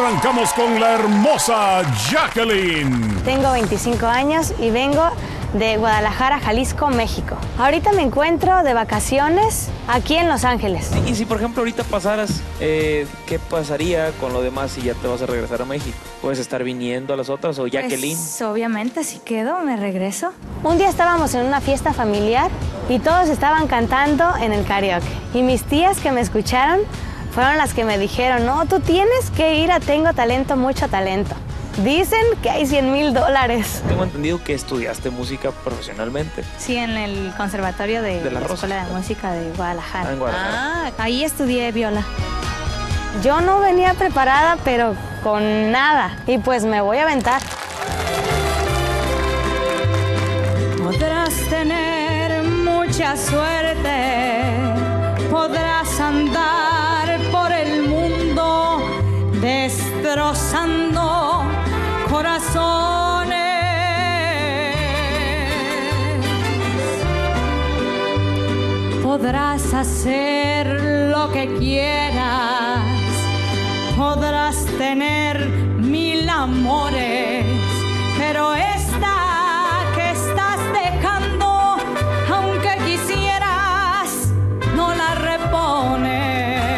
arrancamos con la hermosa Jacqueline. Tengo 25 años y vengo de Guadalajara, Jalisco, México. Ahorita me encuentro de vacaciones aquí en Los Ángeles. Y si por ejemplo ahorita pasaras, ¿qué pasaría con lo demás si ya te vas a regresar a México? ¿Puedes estar viniendo a las otras o Jacqueline? Pues, obviamente, si quedo, me regreso. Un día estábamos en una fiesta familiar y todos estaban cantando en el karaoke. Y mis tías que me escucharon fueron las que me dijeron, no, tú tienes que ir a Tengo Talento, Mucho Talento. Dicen que hay $100,000. Tengo entendido que estudiaste música profesionalmente. Sí, en el conservatorio de la Escuela de Música de Guadalajara. En Guadalajara. Ahí estudié viola. Yo no venía preparada, pero con nada. Y pues me voy a aventar. Podrás tener mucha suerte, podrás andar por el mundo destrozando corazones. Podrás hacer lo que quieras, podrás tener 1000 amores, pero esta que estás dejando, aunque quisieras, no la repones.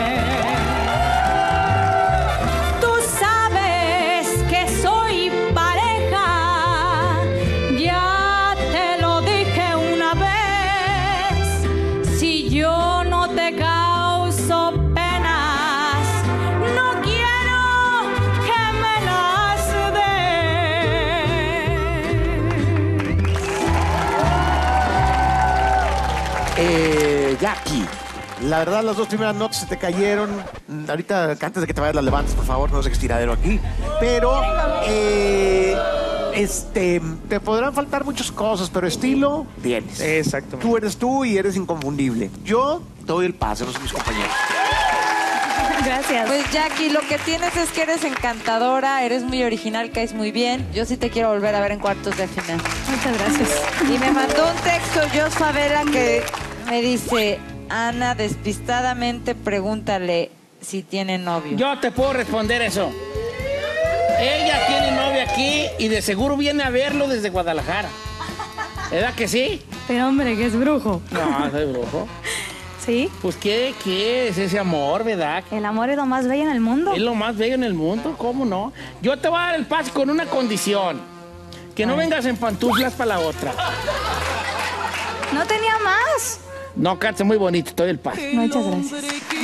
Jackie, la verdad las dos primeras notas se te cayeron. Ahorita, antes de que te vayas, las levantes, por favor, no sé qué estiradero aquí. Pero, te podrán faltar muchas cosas, pero estilo tienes. Exactamente. Tú eres tú y eres inconfundible. Yo te doy el pase, no son mis compañeros. Gracias. Pues Jackie, lo que tienes es que eres encantadora, eres muy original, caes muy bien. Yo sí te quiero volver a ver en cuartos de final. Muchas gracias. Y me mandó un texto Jos Favela que me dice, Ana, despistadamente pregúntale si tiene novio. Yo te puedo responder eso. Ella tiene novio aquí y de seguro viene a verlo desde Guadalajara. ¿Verdad que sí? Pero hombre, que es brujo. No, soy brujo. ¿Sí? Pues, ¿qué es ese amor, verdad? El amor es lo más bello en el mundo. Es lo más bello en el mundo, ¿cómo no? Yo te voy a dar el pase con una condición. Que no vengas en pantuflas para la otra. No tenía más. No, cantes muy bonito, te doy el pase. Muchas gracias.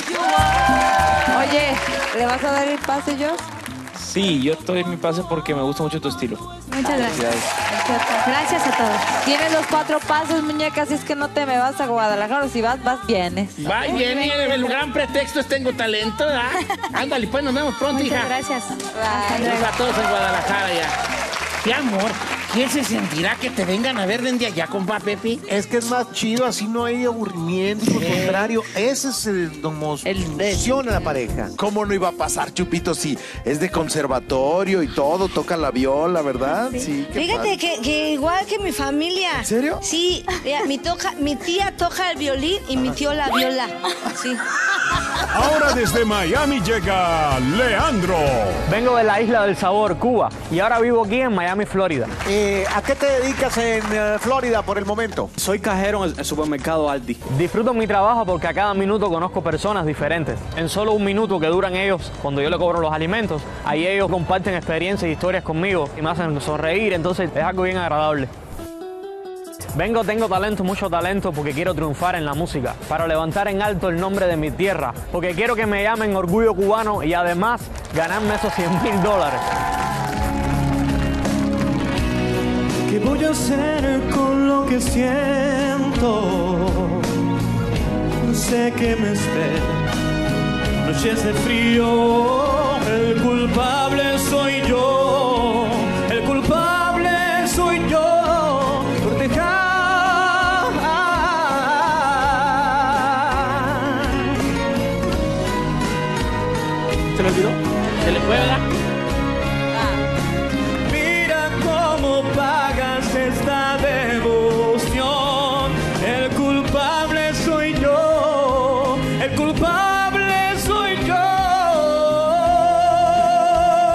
Oye, ¿le vas a dar el pase, Jos? Sí, yo te doy mi pase porque me gusta mucho tu estilo. Muchas gracias. Gracias a todos. Tienes los 4 pasos, muñeca, así es que no te me vas a Guadalajara. Si vas, vienes. Va y viene, el gran pretexto es Tengo Talento, ¿verdad? Ándale, pues nos vemos pronto, Muchas hija. gracias. Saludos a todos en Guadalajara ya. ¡Qué amor! ¿Quién se sentirá que te vengan a ver desde allá, compa Pepe? Es que es más chido, así no hay aburrimiento, al contrario, ese es el emoción a la pareja. ¿Cómo no iba a pasar, Chupito, si es de conservatorio y todo, toca la viola, ¿verdad? Sí. Fíjate que igual que mi familia. ¿En serio? Sí, mi tía toca el violín y mi tío la viola. Sí. Ahora desde Miami llega Leandro. Vengo de la Isla del Sabor, Cuba, y ahora vivo aquí en Miami, Florida. ¿A qué te dedicas en Florida por el momento? Soy cajero en el supermercado Aldi. Disfruto mi trabajo porque a cada minuto conozco personas diferentes. En solo un minuto que duran ellos, cuando yo les cobro los alimentos, ahí ellos comparten experiencias e historias conmigo y me hacen sonreír, entonces es algo bien agradable. Tengo talento, mucho talento, porque quiero triunfar en la música, para levantar en alto el nombre de mi tierra, porque quiero que me llamen Orgullo Cubano y además ganarme esos $100,000. ¿Qué voy a hacer con lo que siento? Sé que me esperan noches de frío. El culpable soy yo. El culpable soy yo por dejar. ¿Se le olvidó? ¿Se le fue, verdad? Mira cómo pagas esta devoción. El culpable soy yo. El culpable soy yo.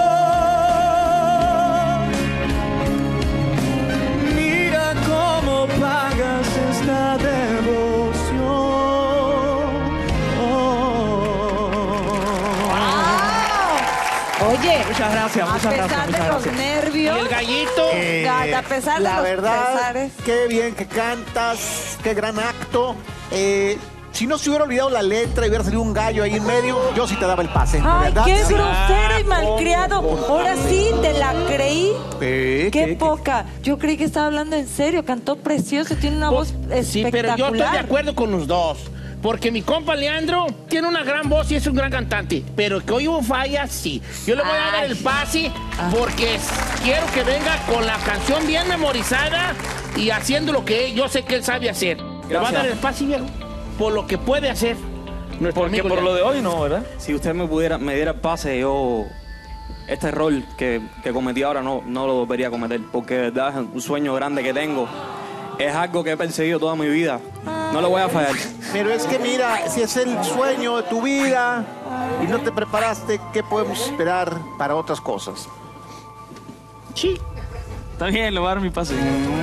Muchas gracias, A pesar de los nervios. ¿Y el gallito? A pesar de La los verdad, pesares. qué bien que cantas, qué gran acto. Si no se hubiera olvidado la letra y hubiera salido un gallo ahí en medio, yo sí te daba el pase. Ay, ¿verdad? qué grosero y malcriado. Ahora sí te la creí. Qué poca. Yo creí que estaba hablando en serio. Cantó precioso, tiene una voz espectacular. Sí, pero yo estoy de acuerdo con los dos. Porque mi compa Leandro tiene una gran voz y es un gran cantante. Pero que hoy hubo fallas, sí. Yo le voy a dar el pase porque quiero que venga con la canción bien memorizada y haciendo lo que yo sé que él sabe hacer. Le voy a dar el pase, viejo, por lo que puede hacer. Porque por lo de hoy no, ¿verdad? Si usted me diera el pase, yo este error que cometí ahora no lo volvería a cometer, porque de verdad es un sueño grande que tengo. Es algo que he perseguido toda mi vida. No lo voy a fallar. Pero es que mira, si es el sueño de tu vida y no te preparaste, ¿qué podemos esperar para otras cosas? Sí. Está bien, le voy a dar mi pase.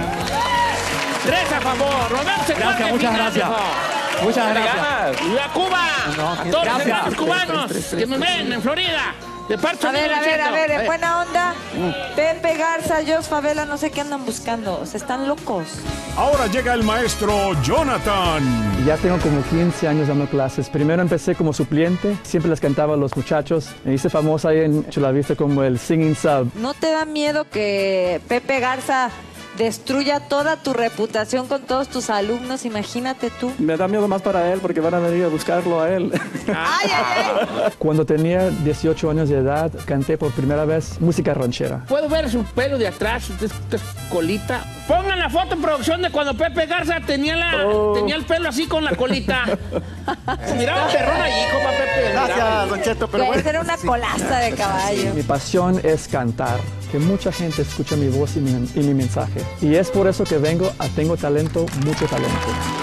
3 a favor. Roberto, Gracias, muchas gracias. Muchas gracias. ¡Y a Cuba! A todos los hermanos cubanos que nos ven en Florida. De parte A ver, en buena onda. Mm. Pepe Garza, Jos Favela, no sé qué andan buscando. Se están locos. Ahora llega el maestro Jonathan. Ya tengo como 15 años dando clases. Primero empecé como suplente, siempre les cantaba a los muchachos. Me hice famosa ahí en Chula Vista como el singing sub. ¿No te da miedo que Pepe Garza destruya toda tu reputación con todos tus alumnos? Imagínate tú. Me da miedo más para él porque van a venir a buscarlo a él. Cuando tenía 18 años de edad, canté por primera vez música ranchera. ¿Puedo ver su pelo de atrás, esta colita? Pongan la foto en producción de cuando Pepe Garza tenía el pelo así con la colita. Miraba perrón allí, compa Pepe. Gracias, Don Cheto. Pero Puede ser una colaza de caballo. Mi pasión es cantar, que mucha gente escuche mi voz y mi mensaje. Y es por eso que vengo a Tengo Talento, mucho talento.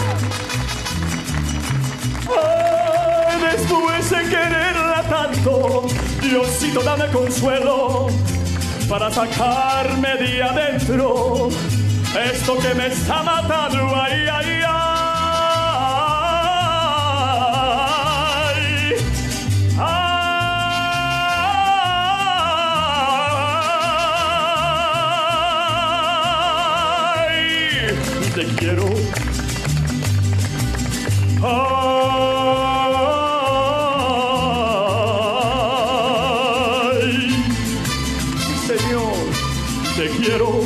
Ay, después de quererla tanto, Diosito dame consuelo para sacarme de adentro esto que me está matando. Ay, ay, ay. Ay, te quiero. Ay, Señor, te quiero.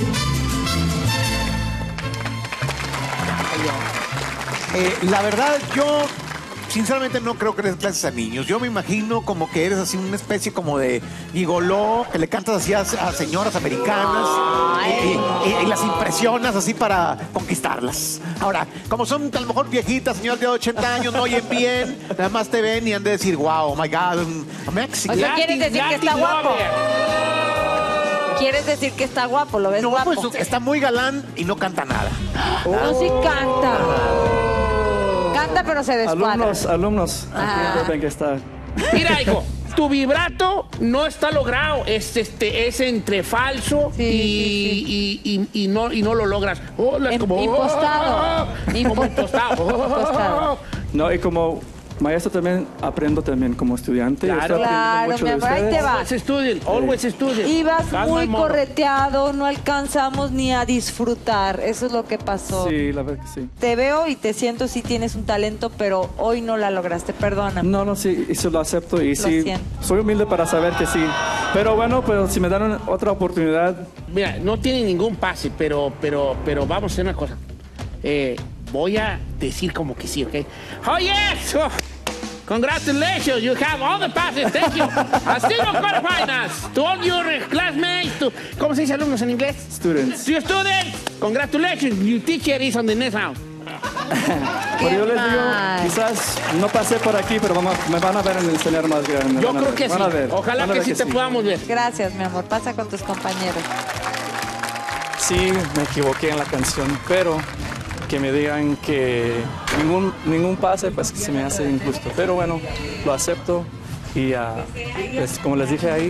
La verdad, yo sinceramente no creo que les clases a niños. Yo me imagino como que eres así una especie como de gigoló, que le cantas así a señoras americanas y las impresionas así para conquistarlas. Ahora, como son a lo mejor viejitas, señoras de 80 años, no oyen bien, nada más te ven y han de decir, wow, oh my God, a Mexican. O sea, ¿quieres decir que está guapo? ¿Quieres decir que está guapo? ¿Lo ves guapo? No, pues está muy galán y no canta nada. No, sí canta. Canta, pero se descuadra. Alumnos. Aquí ven que está. Mira, hijo, tu vibrato no está logrado. Es entre falso y no lo logras. Impostado. Como impostado. No, y como maestro también aprendo también como estudiante. Claro, mi amor, ahí te va. Always student. Ibas muy correteado, no alcanzamos ni a disfrutar. Eso es lo que pasó. Sí, la verdad que sí. Te veo y te siento, sí tienes un talento, pero hoy no la lograste, perdóname. No, sí, eso lo acepto y sí, siento. soy humilde para saber que sí. Pero bueno, pues si me dan otra oportunidad. Mira, no tiene ningún pase, pero vamos a hacer una cosa. Voy a decir como que sí, ¿ok? ¡Oh, yes! Oh, congratulations, you have all the passes, thank you. A single quarterfinals to all your classmates, ¿cómo se dice alumnos en inglés? Students. To your students, congratulations, your teacher is on the next round. Pero yo les digo, quizás no pasé por aquí, pero me van a ver en el escenario más grande. Yo creo que sí. Ojalá que sí te podamos ver. Gracias, mi amor. Pasa con tus compañeros. Sí, me equivoqué en la canción, pero que me digan que ningún pase, pues se me hace injusto. Pero bueno, lo acepto y pues, como les dije ahí,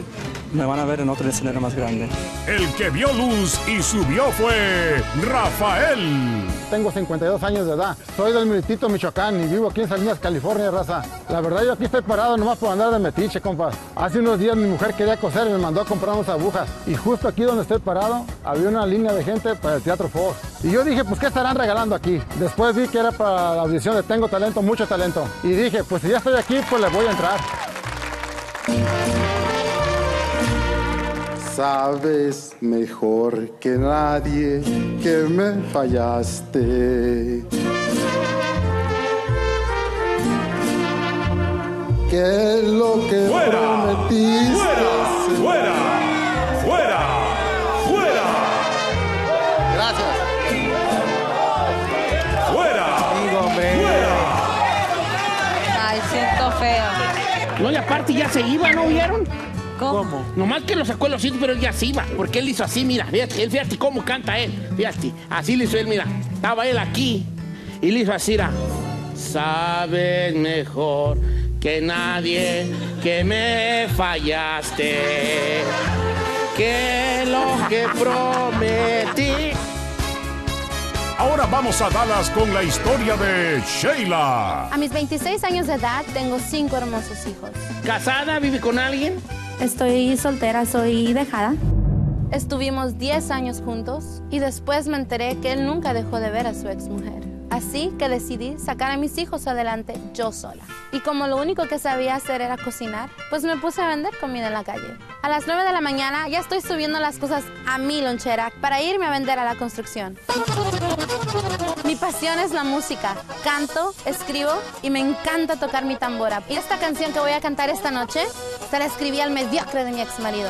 me van a ver en otro escenario más grande. El que vio luz y subió fue Rafael. Tengo 52 años de edad. Soy del Militito, Michoacán, y vivo aquí en Salinas, California, raza. La verdad, yo aquí estoy parado nomás por andar de metiche, compa. Hace unos días mi mujer quería coser y me mandó a comprar unas agujas. Y justo aquí donde estoy parado, había una línea de gente para el Teatro Fox. Y yo dije, pues, ¿qué estarán regalando aquí? Después vi que era para la audición de Tengo Talento, Mucho Talento. Y dije, pues, si ya estoy aquí, pues, le voy a entrar. Sabes mejor que nadie que me fallaste. Que lo que prometiste. ¡Fuera! Gracias. Ay, siento feo. No, y aparte ya se iba, ¿no vieron? ¿Cómo? Nomás que lo sacó el osito, pero él ya se iba. Porque él hizo así, mira, fíjate cómo canta él. Fíjate, así le hizo él, mira. Estaba él aquí y le hizo así, mira. Sabes mejor que nadie que me fallaste, que lo que prometí. Ahora vamos a Dallas con la historia de Sheila. A mis 26 años de edad tengo 5 hermosos hijos. ¿Casada? ¿Vive con alguien? Estoy soltera, soy dejada. Estuvimos 10 años juntos y después me enteré que él nunca dejó de ver a su exmujer. Así que decidí sacar a mis hijos adelante yo sola. Y como lo único que sabía hacer era cocinar, pues me puse a vender comida en la calle. A las 9 de la mañana ya estoy subiendo las cosas a mi lonchera para irme a vender a la construcción. Mi pasión es la música. Canto, escribo y me encanta tocar mi tambora. Y esta canción que voy a cantar esta noche se la escribí al mediocre de mi exmarido.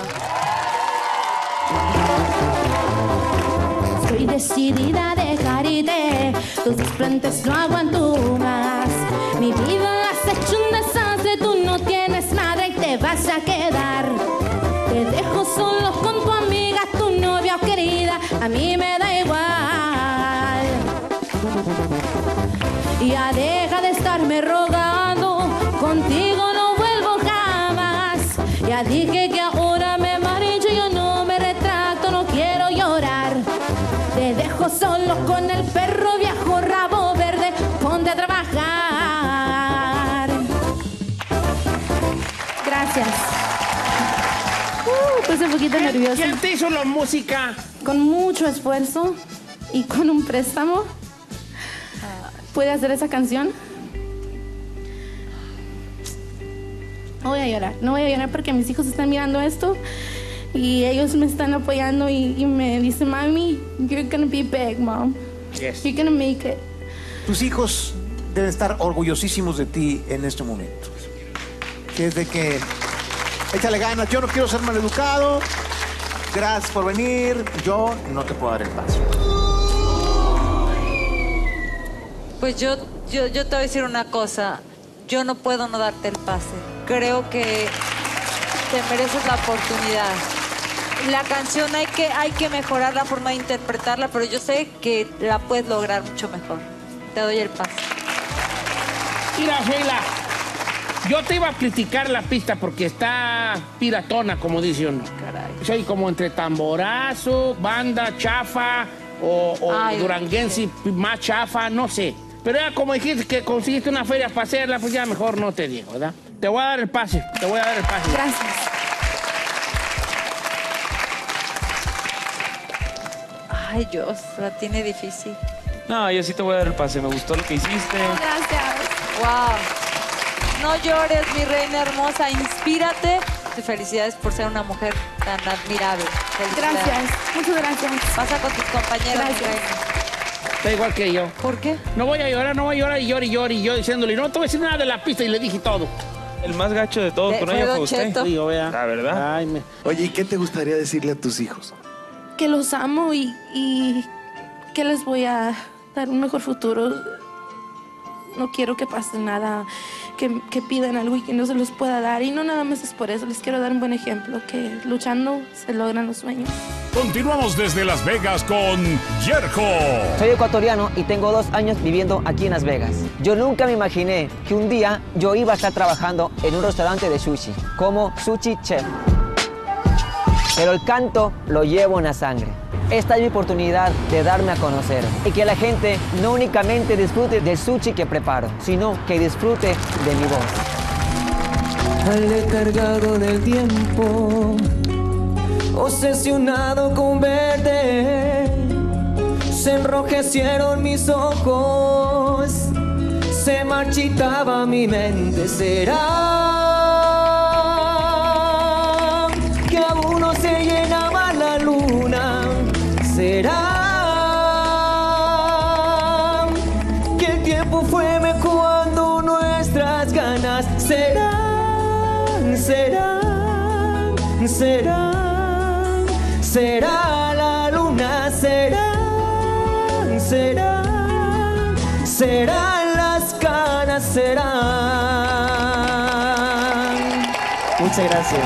Estoy decidida a dejarte, tus desplantes no aguanto más. Mi vida has hecho un desastre, tú no tienes madre y te vas a quedar. Te dejo solo con tu amiga, tu novia querida, a mí me da igual. Ya deja de estarme rogando, contigo no vuelvo jamás. Ya dije que ahora me marcho, yo no me retracto, no quiero llorar. Te dejo solo con el perro viejo rabo verde, ponte a trabajar. Gracias. Puse un poquito nerviosa. ¿Quién te hizo la música? Con mucho esfuerzo y con un préstamo pude hacer esa canción. No voy a llorar porque mis hijos están mirando esto y ellos me están apoyando y me dicen, mami, you're gonna be big, mom. Yes. You're gonna make it. Tus hijos deben estar orgullosísimos de ti en este momento. Que es de que échale ganas, yo no quiero ser maleducado, gracias por venir, yo no te puedo dar el paso. Pues yo te voy a decir una cosa, yo no puedo no darte el pase. Creo que te mereces la oportunidad. La canción hay que mejorar la forma de interpretarla, pero yo sé que la puedes lograr mucho mejor. Te doy el pase. Mira, Sheila, yo te iba a criticar la pista porque está piratona, como dice uno. Caray. Soy como entre tamborazo, banda chafa o duranguense más chafa, no sé. Pero ya como dijiste que conseguiste una feria para hacerla, pues ya mejor no te digo, ¿verdad? Te voy a dar el pase, Gracias. Ay, Dios, la tiene difícil. No, yo sí te voy a dar el pase. Me gustó lo que hiciste. Gracias. Wow. No llores, mi reina hermosa. Inspírate. Y felicidades por ser una mujer tan admirable. Gracias. Muchas gracias. Pasa con tus compañeros, mi reina. Está igual que yo. ¿Por qué? No voy a llorar y llore. Y yo diciéndole, no te voy a decir nada de la pista y le dije todo. El más gacho de todos con ella fue usted. Digo, vea. La verdad. Ay, Oye, ¿y qué te gustaría decirle a tus hijos? Que los amo y que les voy a dar un mejor futuro. No quiero que pase nada, que pidan algo y que no se los pueda dar. Y no nada más es por eso, les quiero dar un buen ejemplo, que luchando se logran los sueños. Continuamos desde Las Vegas con Yerko. Soy ecuatoriano y tengo 2 años viviendo aquí en Las Vegas. Yo nunca me imaginé que un día yo iba a estar trabajando en un restaurante de sushi, como sushi chef. pero el canto lo llevo en la sangre. Esta es mi oportunidad de darme a conocer y que la gente no únicamente disfrute del sushi que preparo, sino que disfrute de mi voz. Al letargado del tiempo, obsesionado con verte, se enrojecieron mis ojos, se marchitaba mi mente. ¿Será que aún no se llenaba la luna? ¿Será que el tiempo fue mejorando nuestras ganas? ¿Será? ¿Será la luna? ¿Serán las canas? Muchas gracias.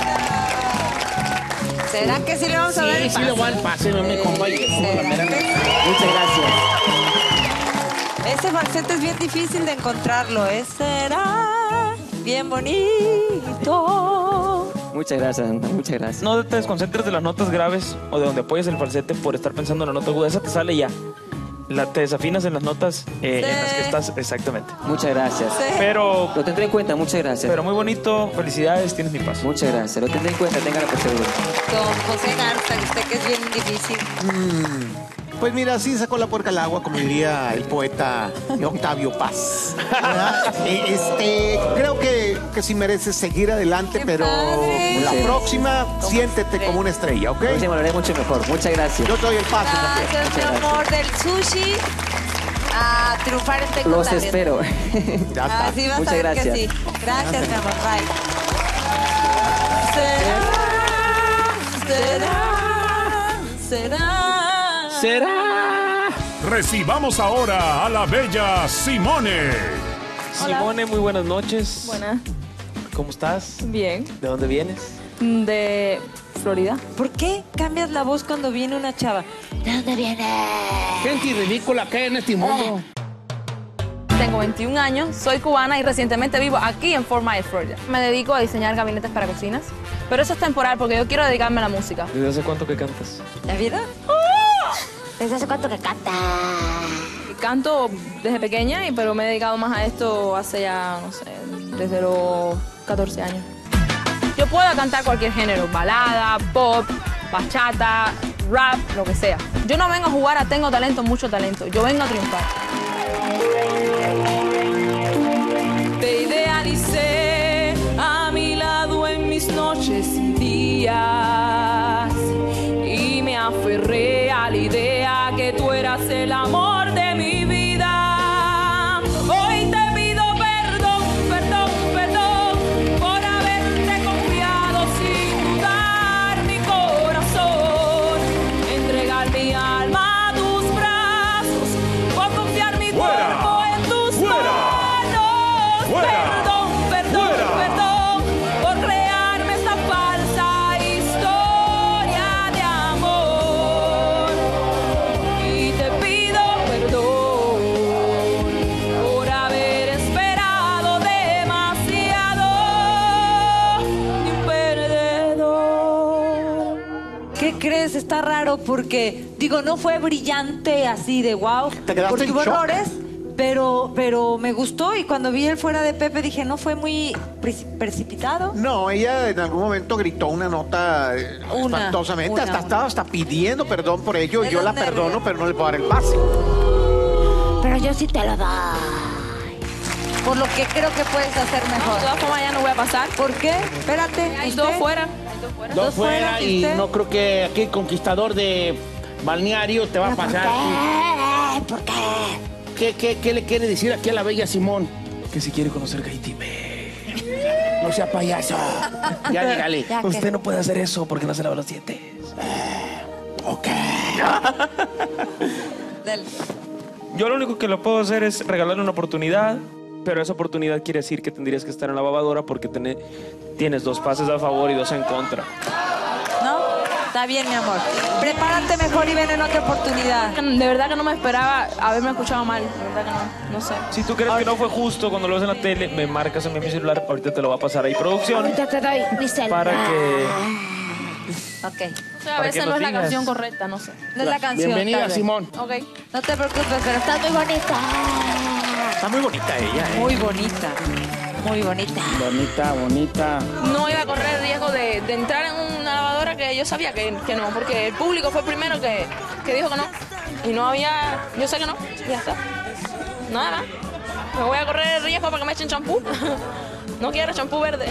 ¿Será que sí le vamos a dar el pase? Sí, le voy a dar el pase, no me compa. Muchas gracias. Ese falsete es bien difícil de encontrarlo, ¿eh? Será bien bonito. Muchas gracias, muchas gracias. No te desconcentres de las notas graves o de donde apoyes el falsete por estar pensando en la nota aguda. Esa te sale ya. Te desafinas en las notas en las que estás, exactamente. Muchas gracias. Sí. Pero lo tendré en cuenta, muchas gracias. Pero muy bonito, felicidades, tienes mi paso. Muchas gracias, lo tendré en cuenta, téngalo por seguro. Don José Garza, usted que es bien difícil. Pues mira, sí sacó la puerca al agua, como diría el poeta Octavio Paz. Creo que sí mereces seguir adelante, pero la próxima siéntete como una estrella, ¿ok? Sí, me lo haré mucho mejor. Muchas gracias. Yo te doy el paso. Gracias, mi amor, del sushi a triunfar en Tecno. Los espero. Ya está. Así vas Muchas a ver gracias. que sí. Gracias, mi amor. Bye. ¿Será? Recibamos ahora a la bella Simone. Hola. Simone, muy buenas noches. Buenas. ¿Cómo estás? Bien. ¿De dónde vienes? De Florida. ¿Por qué cambias la voz cuando viene una chava? ¿De dónde viene? Gente ridícula que hay en este mundo. Tengo 21 años, soy cubana y recientemente vivo aquí en Fort Myers, Florida. Me dedico a diseñar gabinetes para cocinas, pero eso es temporal porque yo quiero dedicarme a la música. ¿Desde hace cuánto que cantas? ¿La vida? ¿Desde hace cuánto que canta? Canto desde pequeña, pero me he dedicado más a esto hace ya, no sé, desde los 14 años. Yo puedo cantar cualquier género, balada, pop, bachata, rap, lo que sea. Yo no vengo a jugar a tengo talento, mucho talento. Yo vengo a triunfar. Te idealicé a mi lado en mis noches y días y me aferré a la idea que tú eras el amor de mi vida. Hoy te pido perdón, perdón, perdón por haberte confiado sin dudar mi corazón, entregar mi alma a tus brazos, por confiar mi cuerpo en tus manos. Perdón, perdón, perdón por crearme esta falsa historia de amor. Y te pido perdón por haber esperado demasiado de un perdedor. ¿Qué crees? Está raro porque, digo, no fue brillante así de wow. Te quedaste Porque en hubo shock. errores, pero me gustó y cuando vi el fuera de Pepe dije, no fue muy precipitado. No, ella en algún momento gritó una nota espantosamente. Estaba hasta pidiendo perdón por ello. De Yo la los perdono, nervios. pero no le puedo dar el pase. Pero yo sí te lo doy. Por lo que creo que puedes hacer mejor. De todas formas ya no voy a pasar. ¿Por qué? Espérate. Hay ¿usted? dos fuera. Dos fuera ¿y y usted? no creo que aquí el conquistador de balneario te va a pasar. ¿Por qué? ¿Qué le quiere decir aquí a la bella Simón? Que si quiere conocer Haití, No sea payaso. Ya dígale. Ya que- Usted no puede hacer eso porque no se lava los dientes. Ok. Dale. Yo lo único que lo puedo hacer es regalarle una oportunidad, pero esa oportunidad quiere decir que tendrías que estar en la lavadora porque tienes 2 pases a favor y 2 en contra. ¿No? Está bien, mi amor. Prepárate mejor y ven en otra oportunidad. De verdad que no me esperaba haberme escuchado mal. De verdad que no sé. Si tú crees que no fue justo cuando lo ves en la tele, me marcas a mí en mi celular, ahorita te lo va a pasar ahí producción. Ahorita te doy mi celular. Para que Ok. O sea, a veces no es la canción correcta, no sé. No es la canción. Bienvenida, Simón. Ok. No te preocupes, pero estás muy bonita. Está muy bonita ella, ¿eh? Muy bonita. Muy bonita. Bonita, bonita. No iba a correr el riesgo de entrar en una lavadora que yo sabía que no, porque el público fue el primero que dijo que no. Y no había... Yo sé que no. Ya está. Nada. Me voy a correr el riesgo para que me echen champú. No quiero champú verde.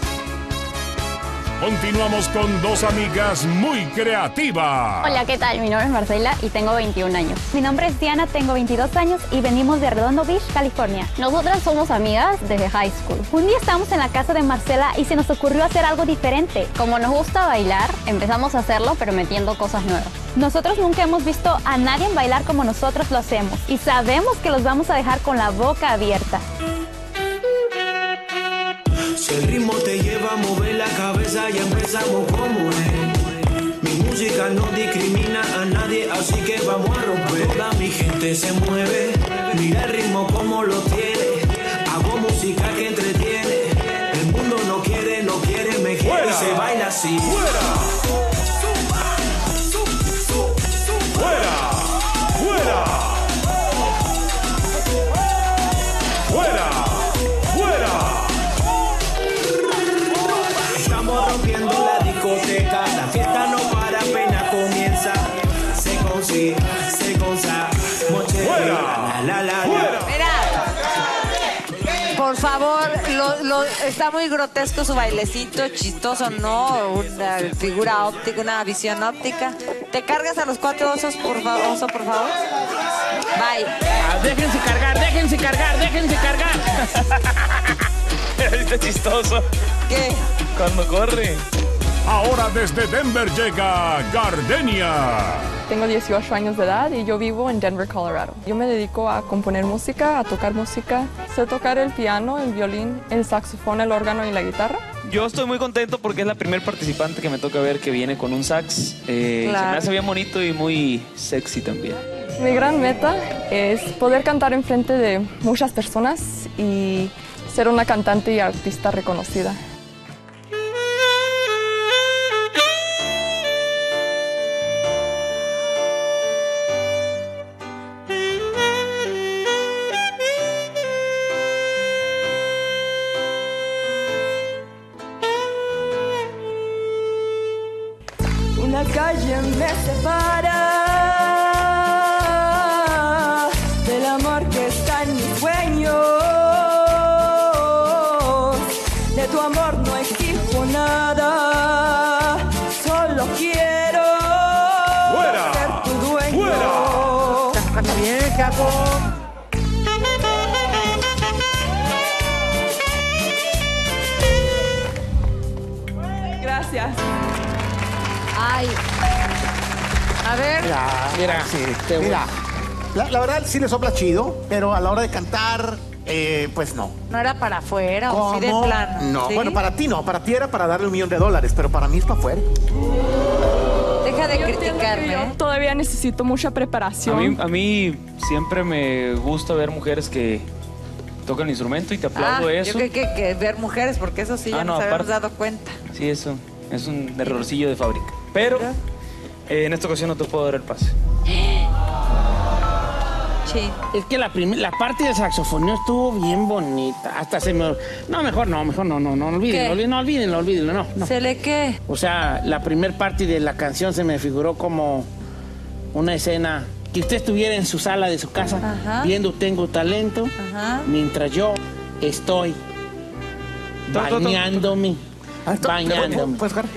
Continuamos con dos amigas muy creativas. Hola, ¿qué tal? Mi nombre es Marcela y tengo 21 años. Mi nombre es Diana, tengo 22 años y venimos de Redondo Beach, California. Nosotras somos amigas desde high school. Un día estábamos en la casa de Marcela y se nos ocurrió hacer algo diferente. Como nos gusta bailar, empezamos a hacerlo pero metiendo cosas nuevas. Nosotros nunca hemos visto a nadie bailar como nosotros lo hacemos y sabemos que los vamos a dejar con la boca abierta. Si el ritmo te lleva a mover la cabeza, ya empezamos como es. Mi música no discrimina a nadie, así que vamos a romper. Toda mi gente se mueve, mira el ritmo como lo tiene. Hago música que entretiene. El mundo no quiere, me quiere y se baila así. ¡Fuera! Rompiendo la discoteca, la fiesta no para, apenas comienza. Se goza, moche, la. Mira, por favor, está muy grotesco su bailecito, chistoso, ¿no? Una figura óptica, una visión óptica. ¿Te cargas a los 4 osos, por favor? Oso, por favor. Bye. Déjense cargar. Está chistoso. ¿Qué? Cuando corre. Ahora desde Denver llega Gardenia. Tengo 18 años de edad y yo vivo en Denver, Colorado. Yo me dedico a componer música, a tocar música. Sé tocar el piano, el violín, el saxofón, el órgano y la guitarra. Yo estoy muy contento porque es la primer participante que me toca ver que viene con un sax. Claro. Se me hace bien bonito y muy sexy también. Mi gran meta es poder cantar enfrente de muchas personas y ser una cantante y artista reconocida. Una calle me separa del amor que está en mis sueños. De tu amor no exijo nada, solo quiero ser tu dueño. Canta bien, ¿qué hago? Gracias. Ay. A ver. Mira. Sí, mira. La verdad sí le sopla chido, pero a la hora de cantar, pues no. ¿No era para afuera o sí de plano? No, ¿sí? bueno, para ti no. Para ti era para darle $1 millón, pero para mí es para afuera. Deja de Yo entiendo criticarme. que yo todavía necesito mucha preparación. A mí siempre me gusta ver mujeres que tocan el instrumento y te aplaudo eso. Yo creo que ver mujeres, porque eso sí ya nos habíamos dado cuenta. Sí, eso es un errorcillo de fábrica. Pero en esta ocasión no te puedo dar el pase. Sí. Es que la parte del saxofoneo estuvo bien bonita. Hasta se me... No, mejor no, olvídenlo, no. ¿Se le qué? O sea, la primer parte de la canción se me figuró como una escena que usted estuviera en su sala de su casa viendo Tengo Talento, mientras yo estoy bañándome. ¿Puedes jugar?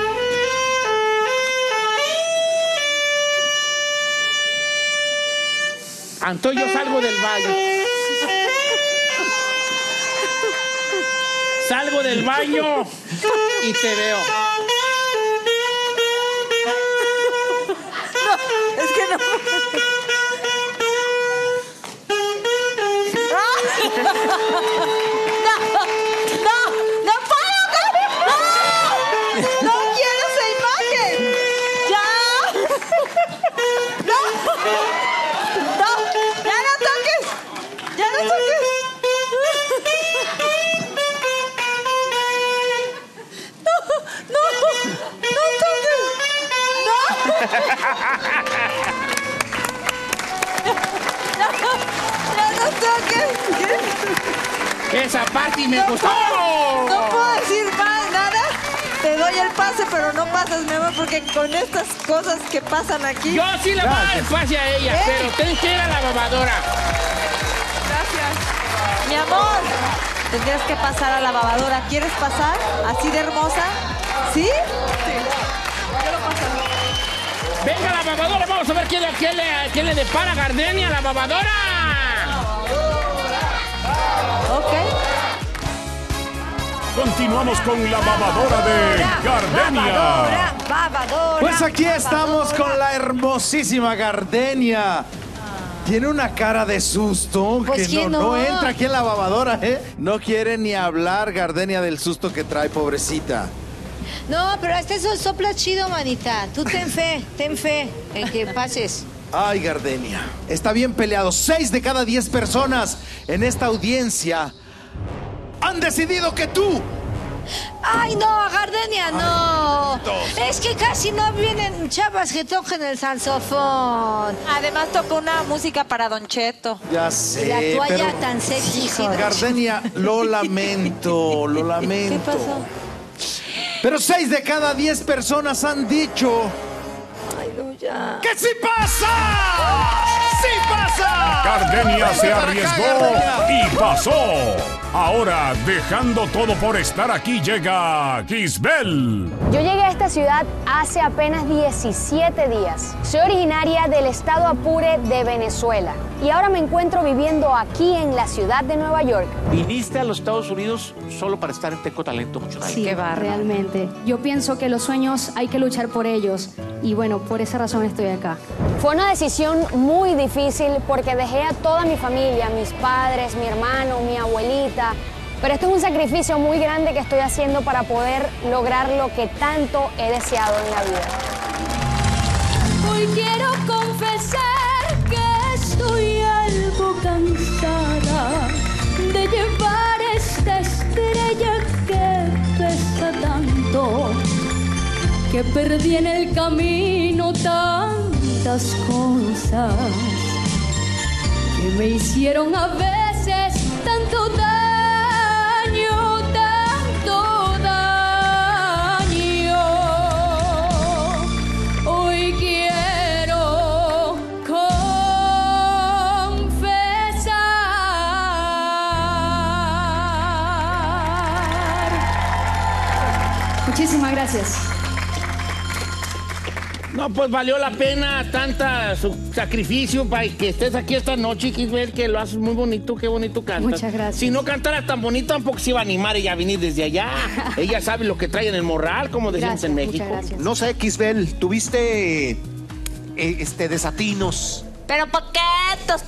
Entonces yo salgo del baño. Salgo del baño y te veo. No, es que no. ¡No puedo! ¡No quiero esa imagen! ¡Ya! ¡No! ¡Ya no toques! ¡Ya no toques! ¡No toques! no toques. Esa parte me gustó. No puedo decir más, nada. Te doy el pase, pero no pasas, mi amor, porque con estas cosas que pasan aquí... Yo sí le voy a dar el pase a ella, pero tienes que ir a la lavadora. Gracias. Mi amor, tendrías que pasar a la lavadora. ¿Quieres pasar? ¿Así de hermosa? ¿Sí? Sí. Quiero pasar. Venga, la lavadora. Vamos a ver quién le depara a Gardenia, la lavadora. Ok. Continuamos con la babadora de Gardenia. Babadora. Pues aquí estamos con la hermosísima Gardenia. Tiene una cara de susto Pues, que ¿quién no no? entra aquí en la babadora, ¿eh? No quiere ni hablar Gardenia del susto que trae, pobrecita. No, pero este sopla chido, manita. Tú ten fe en que pases. Ay, Gardenia. Está bien peleado. 6 de cada 10 personas en esta audiencia han decidido que tú... Ay, no, Gardenia, no. Es que casi no vienen chavas que toquen el saxofón. Además tocó una música para Don Cheto. Ya sé, Y la toalla pero... tan sexy. sí, Gardenia, lo lamento, lo lamento. ¿Qué pasó? Pero 6 de cada 10 personas han dicho... Ay, no, ya. ¡Que sí pasa! ¡Sí pasa! Gardenia se arriesgó y pasó. Ahora, dejando todo por estar aquí, llega Kisbel. Yo llegué a esta ciudad hace apenas 17 días. Soy originaria del estado Apure de Venezuela y ahora me encuentro viviendo aquí en la ciudad de Nueva York. Viniste a los Estados Unidos solo para estar en Tenco Talento mucho tiempo. Sí, realmente. Yo pienso que los sueños hay que luchar por ellos y bueno, por esa razón estoy acá. Fue una decisión muy difícil porque dejé a toda mi familia, mis padres, mi hermano, mi abuelita. Pero esto es un sacrificio muy grande que estoy haciendo para poder lograr lo que tanto he deseado en la vida. Hoy quiero confesar que estoy algo cansada de llevar esta estrella que pesa tanto, que perdí en el camino tantas cosas que me hicieron a veces tanto daño, tanto daño. Hoy quiero confesar. Muchísimas gracias. No, pues valió la pena tanta sacrificio para que estés aquí esta noche, Kisbel, que lo haces muy bonito, qué bonito cantas. Muchas gracias. Si no cantara tan bonito, tampoco se iba a animar ella a venir desde allá. Ella sabe lo que trae en el morral, como decimos en México. No sé, Kisbel, tuviste desatinos. Pero poquitos.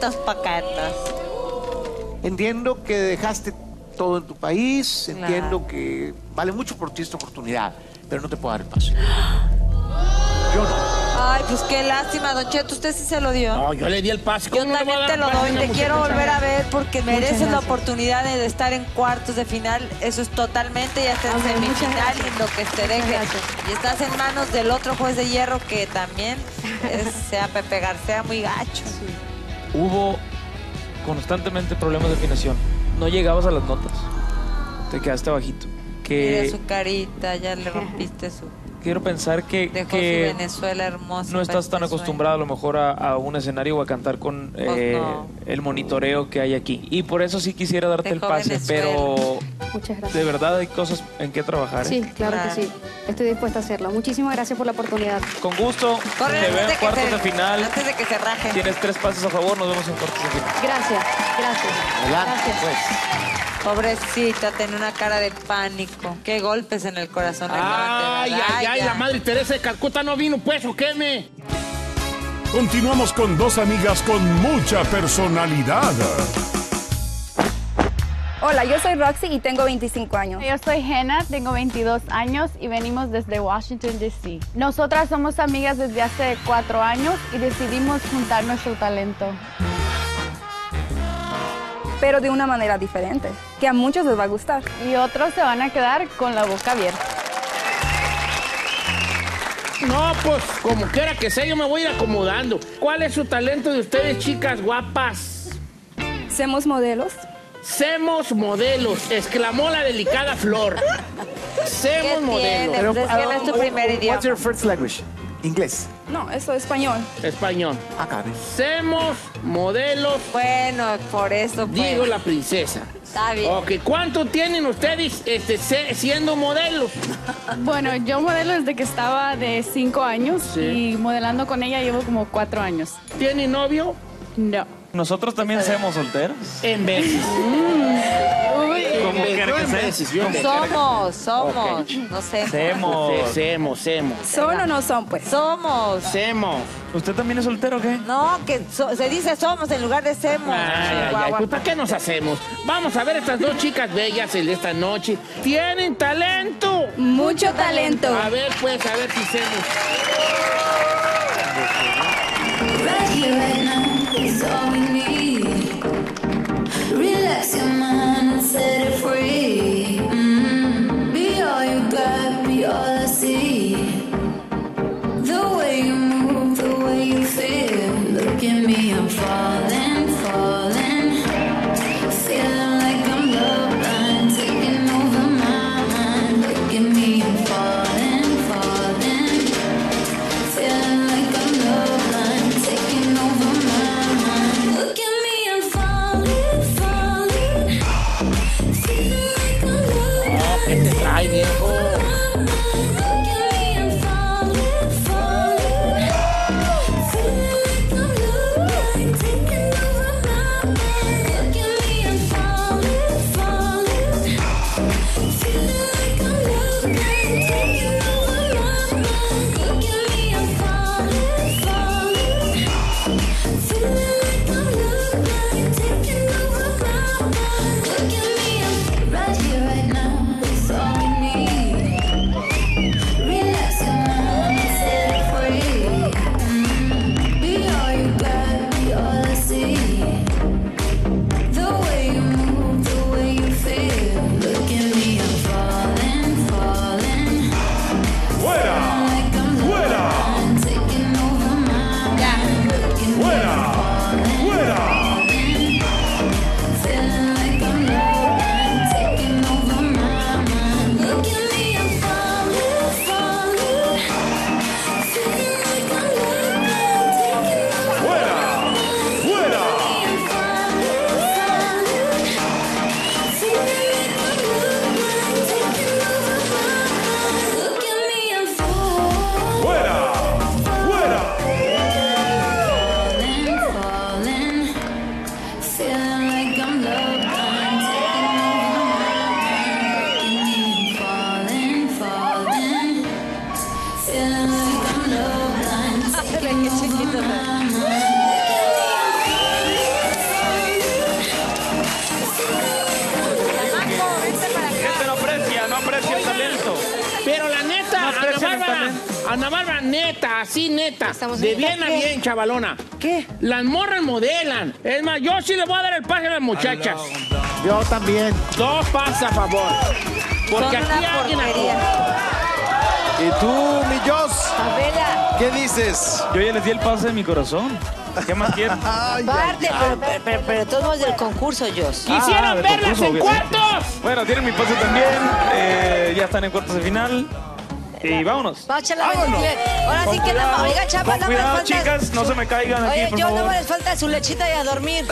Entiendo que dejaste todo en tu país, Claro. entiendo que vale mucho por ti esta oportunidad, pero no te puedo dar el paso. Yo no. Ay, pues qué lástima, Don Cheto, usted sí se lo dio. No, yo le di el pase. Yo ¿Cómo no le voy a también te dar lo pase a doy, una te muchacha? quiero volver a ver porque mereces la gracias. oportunidad de estar en cuartos de final. Eso es totalmente, ya está en Ok, muchas semifinal gracias. y en lo que te deje. gracias. Y estás en manos del otro juez de hierro que también sea Pepe García muy gacho. Hubo constantemente problemas de afinación. No llegabas a las notas. Te quedaste bajito. Mira Que su carita, ya le rompiste su... quiero pensar que Dejó su Venezuela hermosa. no estás tan acostumbrado a lo mejor a un escenario o a cantar con no. el monitoreo que hay aquí. Y por eso sí quisiera darte el Dejó pase, Venezuela. pero Muchas gracias. de verdad hay cosas en que trabajar. ¿eh? Sí, claro que sí. Estoy dispuesta a hacerlo. Muchísimas gracias por la oportunidad. Con gusto. Corre, Te veo antes en de que cuartos se- de final. Antes de que se raje. Tienes 3 pases a favor. Nos vemos en cuartos de final. Gracias. Gracias. Pobrecita, tenía una cara de pánico. Qué golpes en el corazón. le dieron, de Ay, verdad, ay, ay, ya. la Madre Teresa de Calcuta no vino, pues, ¿o qué me? Continuamos con dos amigas con mucha personalidad. Hola, yo soy Roxy y tengo 25 años. Yo soy Jenna, tengo 22 años y venimos desde Washington, D.C. Nosotras somos amigas desde hace 4 años y decidimos juntar nuestro talento. Pero de una manera diferente, que a muchos les va a gustar. Y otros se van a quedar con la boca abierta. No, pues como quiera que sea, yo me voy a ir acomodando. ¿Cuál es su talento de ustedes, chicas guapas? Somos modelos. Semos modelos, exclamó la delicada Flor. Semos modelos. Pero, es que no es tu primer idioma. What's your first language? Inglés. No, eso es español. Español. Acá. Semos modelos. Bueno, por eso pues. Digo la princesa. Está bien. Ok, ¿cuánto tienen ustedes siendo modelos? Bueno, yo modelo desde que estaba de 5 años y modelando con ella llevo como 4 años. ¿Tiene novio? No. Nosotros también somos solteros. En veces. ¿Cómo quiere que sea? Somos. No sé. Semos. ¿Son o no son, pues? Somos. Semos. ¿Usted también es soltero o qué? No, que se dice somos en lugar de semos. Ay, pues ¿para qué nos hacemos? Vamos a ver estas dos chicas bellas en esta noche. ¿Tienen talento? Mucho talento. A ver, pues, a ver si semos. Right here, right now, is all we need. Relax your mind and set it free. Be all you got, be all I see. The way you move, the way you feel. Look at me, I'm falling, falling. Feeling like I'm love blind, taking over my mind. Look at me, I'm falling, falling. Feeling like I'm love blind, taking over my mind. Look at me, I'm falling, falling. Feeling like I'm love blind. ¿Qué te trae, viejo? Ana Bárbara, neta, así neta. De bien a bien, chavalona. ¿Qué? Las morras modelan. Es más, yo sí le voy a dar el pase a las muchachas. Yo también. 2 pases a favor. Porque Son aquí una alguien porquería. ¿Y tú, mi Jos? Abela. ¿Qué dices? Yo ya les di el pase de mi corazón. ¿Qué más quieren? Parte, pero todos del concurso, Jos. ¡Quisieran del verlas concurso, en obviamente. cuartos! Bueno, tienen mi pase también. Ya están en cuartos de final. Y vámonos. Vamos a echarla bien. Ahora sí que no. Oiga, chapa, no me Cuidado, falta. chicas, no se me caigan Oye, aquí, por yo favor. no me les falta su lechita y a dormir.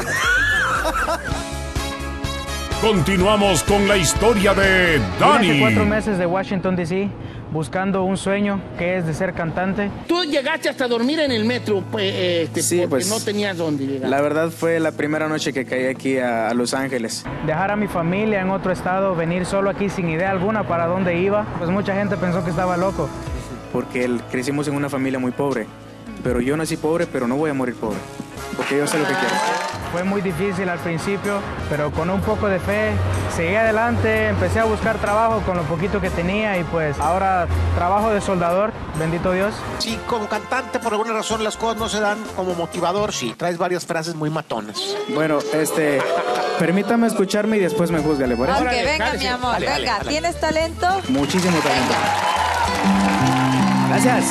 Continuamos con la historia de Vine Dani. hace 4 meses de Washington, D.C., buscando un sueño que es de ser cantante. Tú llegaste hasta dormir en el metro, pues, Sí, porque pues, no tenías dónde llegar. La verdad fue la primera noche que caí aquí a Los Ángeles. Dejar a mi familia en otro estado, venir solo aquí sin idea alguna para dónde iba, pues mucha gente pensó que estaba loco. Porque crecimos en una familia muy pobre. Pero yo nací pobre, pero no voy a morir pobre. Porque yo sé lo que quiero. Fue muy difícil al principio, pero con un poco de fe seguí adelante, empecé a buscar trabajo con lo poquito que tenía y pues ahora trabajo de soldador, bendito Dios. Sí, como cantante por alguna razón las cosas no se dan, como motivador sí, traes varias frases muy matonas. Bueno, permítame escucharme y después me juzga, ¿le parece? Ok, venga, mi amor, venga. ¿Tienes talento? Muchísimo talento. Gracias.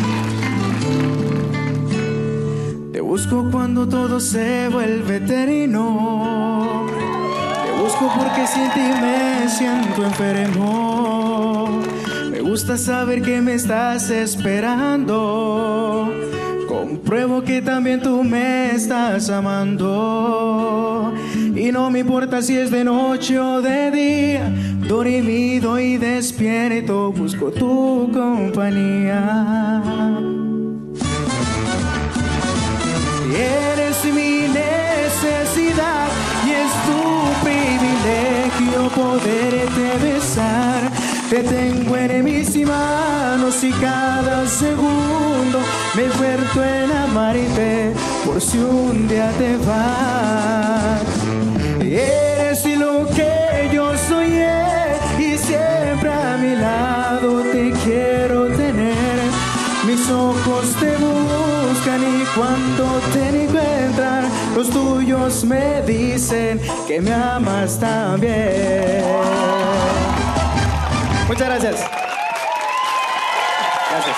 Te busco cuando todo se vuelve eterno. Te busco porque sin ti me siento enfermo. Me gusta saber que me estás esperando. Compruebo que también tú me estás amando. Y no me importa si es de noche o de día. Dormido y despierto busco tu compañía. Eres mi necesidad y es tu privilegio poderte besar. Te tengo en mis manos y cada segundo me esfuerzo en amarte por si un día te vas. Eres lo que yo soy y siempre a mi lado te quiero tener. Mis ojos te buscan y cuando te encuentran, los tuyos me dicen que me amas también. Muchas gracias. Gracias.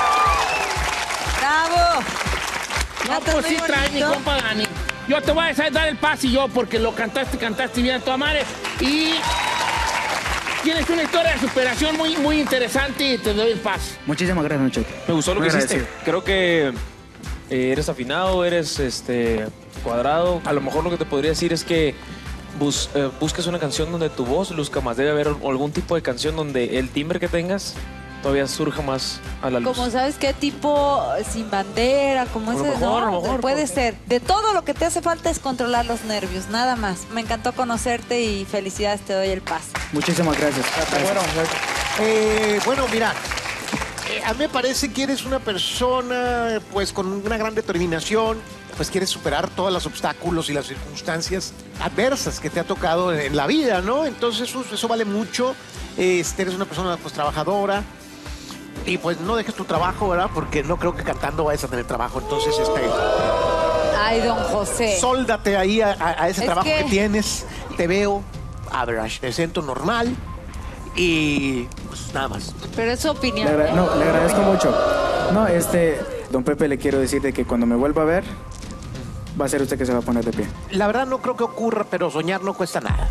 ¡Bravo! No, pues sí trae mi compa Dani. Yo te voy a dar el pase yo porque lo cantaste bien a tu madre. Y tienes una historia de superación muy interesante y te doy el pase. Muchísimas gracias, Muchacho. Me gustó lo que hiciste. Creo que eres afinado, eres cuadrado. A lo mejor lo que te podría decir es que busques una canción donde tu voz luzca más. Debe haber algún tipo de canción donde el timbre que tengas todavía surja más a la luz. Como sabes qué tipo Sin Bandera, como ese, ¿no? Puede ser. De todo lo que te hace falta es controlar los nervios, nada más. Me encantó conocerte y felicidades, te doy el pase. Muchísimas gracias. Bueno, mira, a mí me parece que eres una persona pues con una gran determinación, pues quieres superar todos los obstáculos y las circunstancias adversas que te ha tocado en la vida, ¿no? Entonces eso vale mucho. Eres una persona pues trabajadora y pues no dejes tu trabajo, ¿verdad? Porque no creo que cantando vayas a tener trabajo. Entonces, Ay, don José. Sóldate ahí a ese trabajo que tienes. Te veo average, te siento normal y pues nada más. Pero es su opinión. Le agradezco mucho. No, don Pepe, le quiero decir de que cuando me vuelva a ver, va a ser usted que se va a poner de pie. La verdad no creo que ocurra, pero soñar no cuesta nada.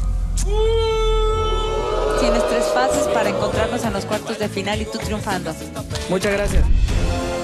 Tienes 3 fases para encontrarnos en los cuartos de final y tú triunfando. Muchas gracias.